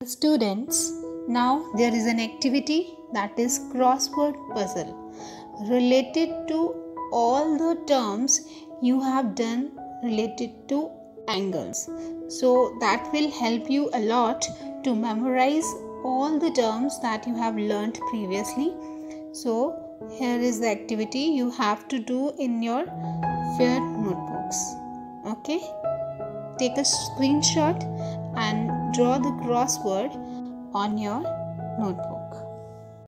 Students, now there is an activity that is crossword puzzle related to all the terms you have done related to angles. So that will help you a lot to memorize all the terms that you have learnt previously. So here is the activity you have to do in your fair notebooks. Okay, take a screenshot and draw the crossword on your notebook.